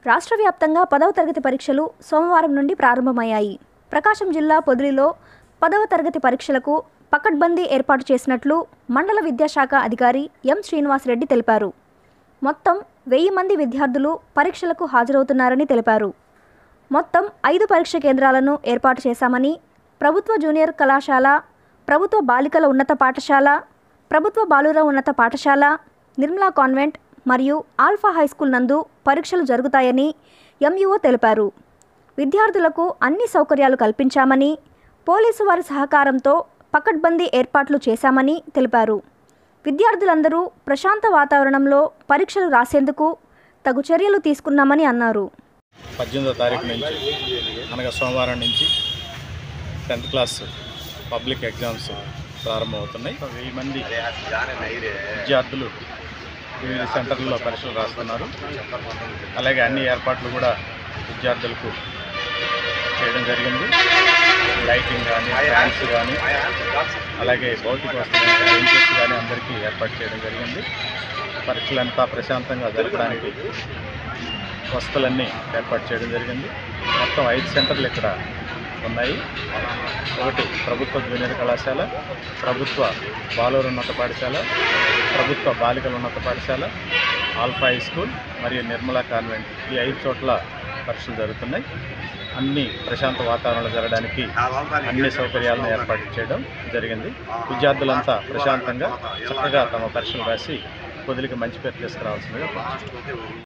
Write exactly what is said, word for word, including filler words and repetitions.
రాష్ట్ర వ్యాప్తంగా పదవ తరగతి పరీక్షలు సోమవారం నుండి ప్రారంభమయ్యాయి. ప్రకాశం జిల్లా పొదిలిలో పదవ తరగతి పరీక్షలకు పకడ్బందీ ఏర్పాటు చేసినట్లు మండల విద్యాశాఖ అధికారి ఎం శ్రీనివాస్ రెడ్డి తెలిపారు. మొత్తం వెయ్యి మంది విద్యార్థులు పరీక్షలకు హాజరవుతున్నారని తెలిపారు. మొత్తం ఐదు పరీక్ష కేంద్రాలను ఏర్పాటు చేశామని, ప్రభుత్వ జూనియర్ కళాశాల, ప్రభుత్వ బాలికల ఉన్నత పాఠశాల, ప్రభుత్వ బాలుర ఉన్నత పాఠశాల, నిర్మలా కాన్వెంట్ మరియు ఆల్ఫా హైస్కూల్ నందు పరీక్షలు జరుగుతాయని ఎంఈఓ తెలిపారు. విద్యార్థులకు అన్ని సౌకర్యాలు కల్పించామని, పోలీసు వారి సహకారంతో పకడ్బందీ ఏర్పాట్లు చేశామని తెలిపారు. విద్యార్థులందరూ ప్రశాంత వాతావరణంలో పరీక్షలు రాసేందుకు తగు చర్యలు తీసుకున్నామని అన్నారు. పద్దెనిమిదో తారీఖు నుంచి అనగా సోమవారం నుంచి టెన్త్ క్లాస్ పబ్లిక్ ఎగ్జామ్స్ ప్రారంభమవుతున్నాయి. వెయ్యి మంది విద్యార్థులు వివిధ సెంటర్లలో పరీక్షలు రాస్తున్నారు. అలాగే అన్ని ఏర్పాట్లు కూడా విద్యార్థులకు చేయడం జరిగింది. లైటింగ్ కానీ, ఫ్యాన్స్ కానీ, అలాగే భౌతిక వస్తువులు బెంచెస్ కానీ అందరికీ ఏర్పాటు చేయడం జరిగింది. పరీక్షలంతా ప్రశాంతంగా జరపడానికి వసతులన్నీ ఏర్పాటు చేయడం జరిగింది. మొత్తం ఐదు సెంటర్లు ఇక్కడ ఉన్నాయి. ఒకటి ప్రభుత్వ జూనియర్ కళాశాల, ప్రభుత్వ బాలుర ఉన్నత పాఠశాల, ప్రభుత్వ బాలికల ఉన్నత పాఠశాల, ఆల్ఫా హై స్కూల్ మరియు నిర్మలా కాన్వెంట్. ఈ ఐదు చోట్ల పరీక్షలు జరుగుతున్నాయి. అన్ని ప్రశాంత వాతావరణంలో జరగడానికి అన్ని సౌకర్యాలను ఏర్పాటు చేయడం జరిగింది. విద్యార్థులంతా ప్రశాంతంగా చక్కగా తమ పరీక్షలు రాసి పొదిలికి మంచి పేరు తీసుకురావాల్సిందిగా